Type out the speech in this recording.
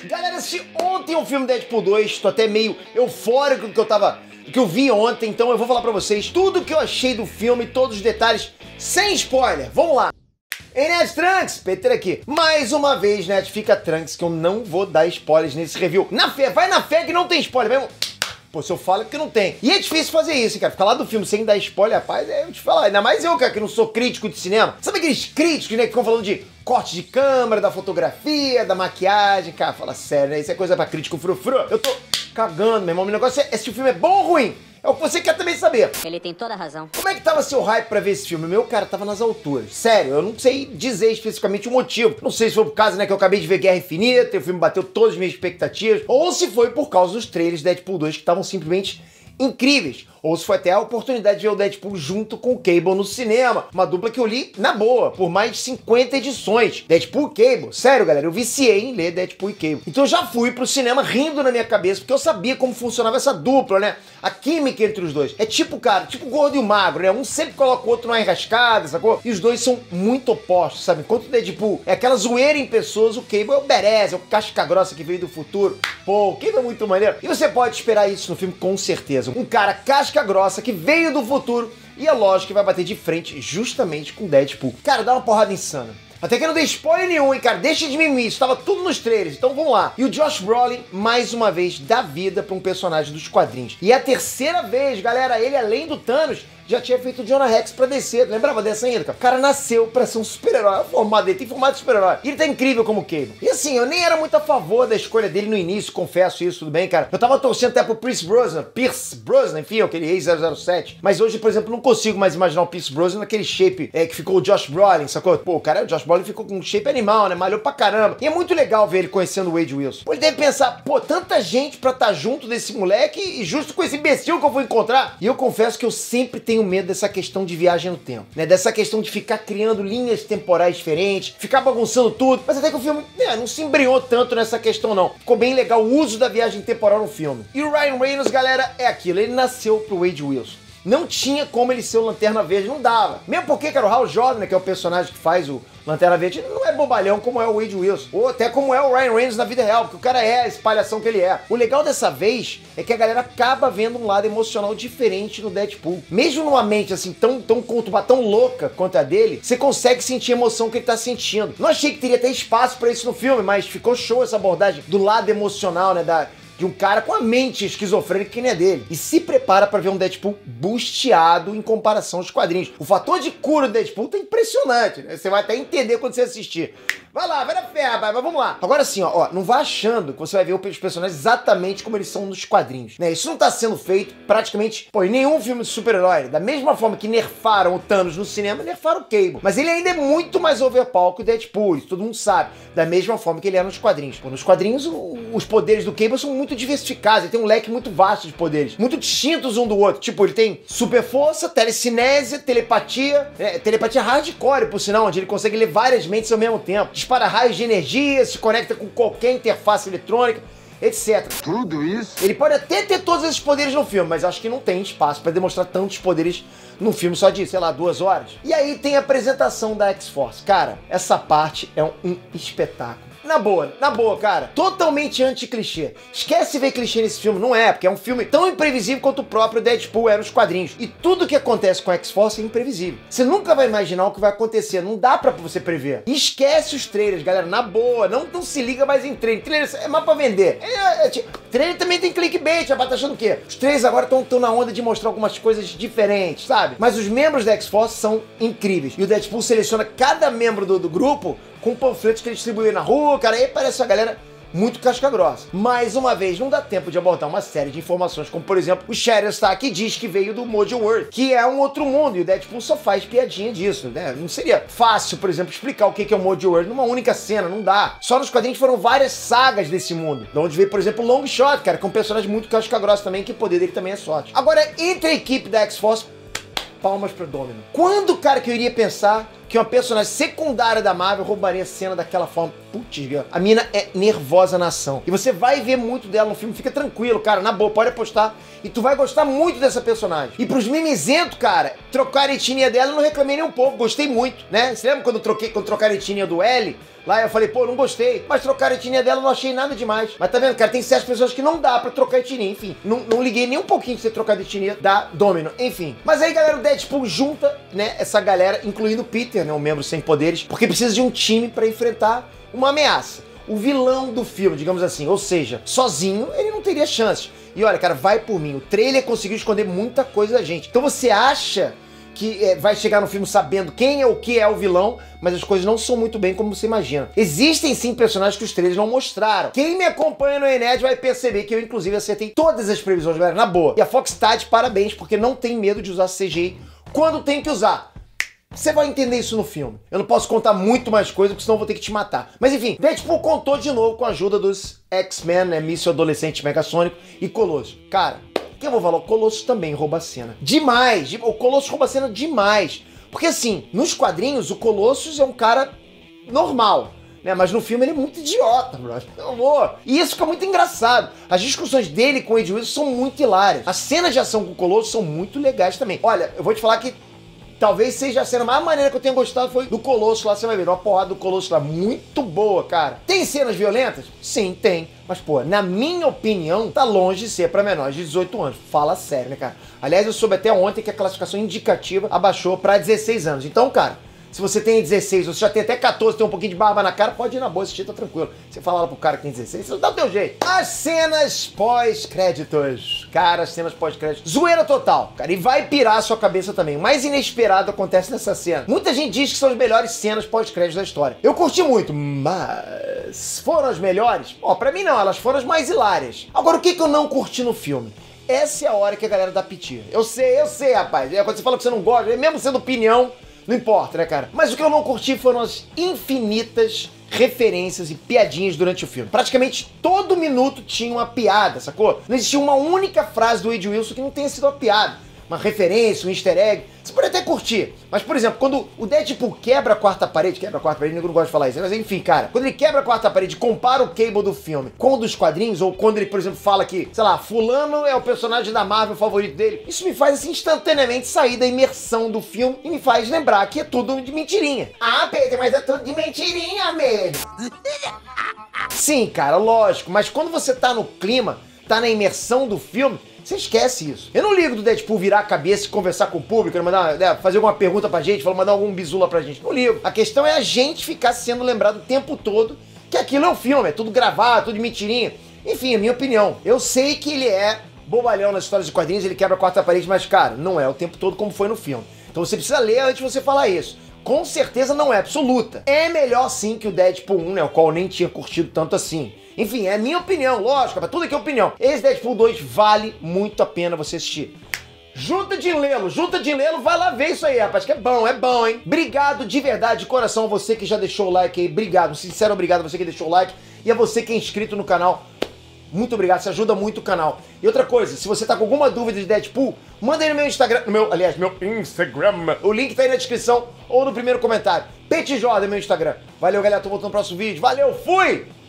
Galera, assisti ontem o filme Deadpool 2, tô até meio eufórico do que eu vi ontem, então eu vou falar pra vocês tudo o que eu achei do filme, todos os detalhes, sem spoiler. Vamos lá! Ei, Nerd Trunks, Peter aqui. Mais uma vez, Nerd, fica Trunks, que eu não vou dar spoilers nesse review. Vai na fé que não tem spoiler mesmo. Pô, se eu falo é porque não tem. E é difícil fazer isso, cara. Ficar lá do filme sem dar spoiler, rapaz, eu te falar. Ainda mais eu, cara, que não sou crítico de cinema. Sabe aqueles críticos, né, que ficam falando de corte de câmera, da fotografia, da maquiagem? Cara, fala sério, né? Isso é coisa pra crítico frufru. Eu tô cagando, meu irmão. O negócio é se o filme é bom ou ruim. É o que você quer também saber. Ele tem toda a razão. Como é que tava seu hype pra ver esse filme? Meu, cara, tava nas alturas. Sério, eu não sei dizer especificamente o motivo. Não sei se foi por causa, né, que eu acabei de ver Guerra Infinita e o filme bateu todas as minhas expectativas, ou se foi por causa dos trailers de Deadpool 2 que estavam simplesmente incríveis. Ou se foi até a oportunidade de ver o Deadpool junto com o Cable no cinema. Uma dupla que eu li, na boa, por mais de 50 edições. Deadpool e Cable. Sério, galera, eu viciei em ler Deadpool e Cable. Então eu já fui pro cinema rindo na minha cabeça, porque eu sabia como funcionava essa dupla, né? A química entre os dois. É tipo, cara, tipo o gordo e o magro, né? Um sempre coloca o outro numa enrascada, sacou? E os dois são muito opostos, sabe? Enquanto o Deadpool é aquela zoeira em pessoas, o Cable é o Berez, é o casca grossa que veio do futuro. Pô, o Cable é muito maneiro. E você pode esperar isso no filme com certeza. Um cara casca grossa que veio do futuro e é lógico que vai bater de frente justamente com Deadpool. Cara, dá uma porrada insana. Até que eu não dei spoiler nenhum, hein, cara. Deixa de mimimi, isso tava tudo nos trailers, então vamos lá. E o Josh Brolin, mais uma vez, dá vida pra um personagem dos quadrinhos. E é a terceira vez, galera, ele além do Thanos, já tinha feito o Jonah Rex pra descer. Lembrava dessa ainda, cara? O cara nasceu pra ser um super-herói. Formado dele, tem formato de super-herói. E ele tá incrível como Cable. E assim, eu nem era muito a favor da escolha dele no início, confesso isso, tudo bem, cara? Eu tava torcendo até pro Pierce Brosnan, enfim, aquele ex-007. Mas hoje, por exemplo, não consigo mais imaginar o Pierce Brosnan naquele shape que ficou o Josh Brolin, sacou? Pô, o cara, o Josh Brolin ficou com um shape animal, né? Malhou pra caramba. E é muito legal ver ele conhecendo o Wade Wilson. Pô, ele deve pensar, pô, tanta gente pra estar junto desse moleque e justo com esse imbecil que eu vou encontrar. E eu confesso que eu sempre tenho medo dessa questão de viagem no tempo, né? Dessa questão de ficar criando linhas temporais diferentes, ficar bagunçando tudo. Mas até que o filme, não se embriou tanto nessa questão, não. Ficou bem legal o uso da viagem temporal no filme. E o Ryan Reynolds, galera, é aquilo. Ele nasceu pro Wade Wilson. Não tinha como ele ser o Lanterna Verde, não dava. Mesmo porque, cara, o Hal Jordan, né, que é o personagem que faz o Lanterna Verde, ele não é bobalhão como é o Wade Wilson. Ou até como é o Ryan Reynolds na vida real, porque o cara é a espalhação que ele é. O legal dessa vez é que a galera acaba vendo um lado emocional diferente no Deadpool. Mesmo numa mente assim tão conturbada, tão louca quanto a dele, você consegue sentir a emoção que ele tá sentindo. Não achei que teria até espaço pra isso no filme, mas ficou show essa abordagem do lado emocional, né, de um cara com a mente esquizofrênica que nem é dele. E se prepara pra ver um Deadpool busteado em comparação aos quadrinhos. O fator de cura do Deadpool tá impressionante, né? Você vai até entender quando você assistir. Vai lá, vai na fé, rapaz, mas vamos lá. Agora sim, ó, não vá achando que você vai ver os personagens exatamente como eles são nos quadrinhos, né? Isso não tá sendo feito praticamente, pô, em nenhum filme de super-herói. Da mesma forma que nerfaram o Thanos no cinema, nerfaram o Cable. Mas ele ainda é muito mais overpower que o Deadpool, isso todo mundo sabe. Da mesma forma que ele é nos quadrinhos. Pô, nos quadrinhos, os poderes do Cable são muito diversificados, ele tem um leque muito vasto de poderes, muito distintos um do outro. Tipo, ele tem super força, telecinésia, telepatia, telepatia hardcore, por sinal, onde ele consegue ler várias mentes ao mesmo tempo. Dispara raios de energia, se conecta com qualquer interface eletrônica, etc. Tudo isso? Ele pode até ter todos esses poderes no filme, mas acho que não tem espaço pra demonstrar tantos poderes num filme só de, sei lá, 2 horas. E aí tem a apresentação da X-Force. Cara, essa parte é um espetáculo. Na boa, cara. Totalmente anti-clichê. Esquece ver clichê nesse filme, não é, porque é um filme tão imprevisível quanto o próprio Deadpool era nos quadrinhos. E tudo que acontece com a X-Force é imprevisível. Você nunca vai imaginar o que vai acontecer, não dá pra você prever. E esquece os trailers, galera, na boa. Não se liga mais em trailer. Trailer é mais pra vender. Trailer também tem clickbait, rapaz, tá achando o quê? Os trailers agora estão na onda de mostrar algumas coisas diferentes, sabe? Mas os membros da X-Force são incríveis. E o Deadpool seleciona cada membro do grupo com panfletos que ele distribuiu na rua, cara, aí parece uma galera muito casca grossa. Mais uma vez, não dá tempo de abordar uma série de informações, como por exemplo, o Shatterstar que diz que veio do Mojo World, que é um outro mundo, e o Deadpool só faz piadinha disso, né? Não seria fácil, por exemplo, explicar o que é o Mojo World numa única cena, não dá. Só nos quadrinhos foram várias sagas desse mundo, de onde veio, por exemplo, o Longshot, cara, que é um personagem muito casca grossa também, que o poder dele também é sorte. Agora, entre a equipe da X-Force, palmas pro Domino. Quando, cara, que eu iria pensar que uma personagem secundária da Marvel roubaria a cena daquela forma? putz, a mina é nervosa na ação. E você vai ver muito dela no filme, fica tranquilo, cara, na boa, pode apostar. E tu vai gostar muito dessa personagem. E pros mimizentos, cara, trocar a etnia dela, eu não reclamei nem um pouco, gostei muito, né? Você lembra quando trocaram a etnia do L? Lá eu falei, pô, não gostei. Mas trocar a etnia dela eu não achei nada demais. Mas tá vendo, cara, tem certas pessoas que não dá pra trocar a etnia, enfim. Não liguei nem um pouquinho de você trocar a etnia da Domino, enfim. Mas aí, galera, o Deadpool junta, né, essa galera, incluindo o Peter, né, um membro sem poderes, porque precisa de um time pra enfrentar uma ameaça. O vilão do filme, digamos assim. Ou seja, sozinho ele não teria chances. E olha, cara, vai por mim. O trailer conseguiu esconder muita coisa da gente. Então você acha que vai chegar no filme sabendo quem é o que é o vilão, mas as coisas não são muito bem como você imagina. Existem sim personagens que os trailers não mostraram. Quem me acompanha no Ened vai perceber que eu inclusive acertei todas as previsões, galera, na boa. E a Fox tá de parabéns, porque não tem medo de usar CGI quando tem que usar. Você vai entender isso no filme. Eu não posso contar muito mais coisa, porque senão eu vou ter que te matar. Mas enfim, Deadpool contou de novo com a ajuda dos X-Men, né, Míssil Adolescente Megasônico e Colosso. Cara, que eu vou falar, o Colossus também rouba a cena. Demais! O Colossus rouba a cena demais. Porque assim, nos quadrinhos, o Colossus é um cara normal, né? Mas no filme ele é muito idiota, brother. Pelo amor. E isso fica muito engraçado. As discussões dele com o Ed Wilson são muito hilárias. As cenas de ação com o Colossus são muito legais também. Olha, eu vou te falar que talvez seja a cena mais maneira que eu tenha gostado foi do Colosso lá, você vai ver. Uma porrada do Colosso lá, muito boa, cara. Tem cenas violentas? Sim, tem. Mas, pô, na minha opinião, tá longe de ser pra menores de 18 anos. Fala sério, né, cara? Aliás, eu soube até ontem que a classificação indicativa abaixou pra 16 anos. Então, cara, se você tem 16, você já tem até 14, tem um pouquinho de barba na cara, pode ir na boa, assistir, tá tranquilo. Você fala lá pro cara que tem 16, você dá o teu jeito. As cenas pós-créditos. Cara, as cenas pós-créditos. Zoeira total, cara. E vai pirar a sua cabeça também. O mais inesperado acontece nessa cena. Muita gente diz que são as melhores cenas pós-créditos da história. Eu curti muito, mas foram as melhores? Ó, pra mim não, elas foram as mais hilárias. Agora, o que eu não curti no filme? Essa é a hora que a galera dá piti. Eu sei, rapaz. É quando você fala que você não gosta, mesmo sendo opinião, não importa, né, cara? Mas o que eu não curti foram as infinitas referências e piadinhas durante o filme. Praticamente todo minuto tinha uma piada, sacou? Não existia uma única frase do Ed Wilson que não tenha sido uma piada. Uma referência, um easter egg. Você pode até curtir. Mas, por exemplo, quando o Deadpool quebra a quarta parede, ninguém gosta de falar isso, mas enfim, cara, quando ele quebra a quarta parede e compara o Cable do filme com o dos quadrinhos, ou quando ele, por exemplo, fala que, sei lá, fulano é o personagem da Marvel favorito dele, isso me faz, assim, instantaneamente sair da imersão do filme e me faz lembrar que é tudo de mentirinha. Ah, Pedro, mas é tudo de mentirinha mesmo. Sim, cara, lógico, mas quando você tá no clima, tá na imersão do filme, você esquece isso. Eu não ligo do Deadpool virar a cabeça e conversar com o público, mandar, fazer alguma pergunta pra gente, mandar algum bizu lá pra gente. Não ligo. A questão é a gente ficar sendo lembrado o tempo todo que aquilo é um filme, é tudo gravado, tudo de mentirinha. Enfim, é a minha opinião. Eu sei que ele é bobalhão nas histórias de quadrinhos, ele quebra a quarta parede, mas, cara, não é o tempo todo como foi no filme. Então você precisa ler antes de você falar isso. Com certeza não é absoluta. É melhor sim que o Deadpool 1, né, o qual eu nem tinha curtido tanto assim. Enfim, é minha opinião, lógico, pra tudo aqui é opinião. Esse Deadpool 2 vale muito a pena você assistir. Junta de Lelo, vai lá ver isso aí, rapaz, que é bom, hein? Obrigado de verdade, de coração, a você que já deixou o like aí, obrigado, um sincero obrigado a você que deixou o like e a você que é inscrito no canal. Muito obrigado, isso ajuda muito o canal. E outra coisa, se você tá com alguma dúvida de Deadpool, manda aí no meu Instagram, meu Instagram. O link tá aí na descrição ou no primeiro comentário. Pete Jordan, meu Instagram. Valeu, galera, tô voltando no próximo vídeo. Valeu, fui!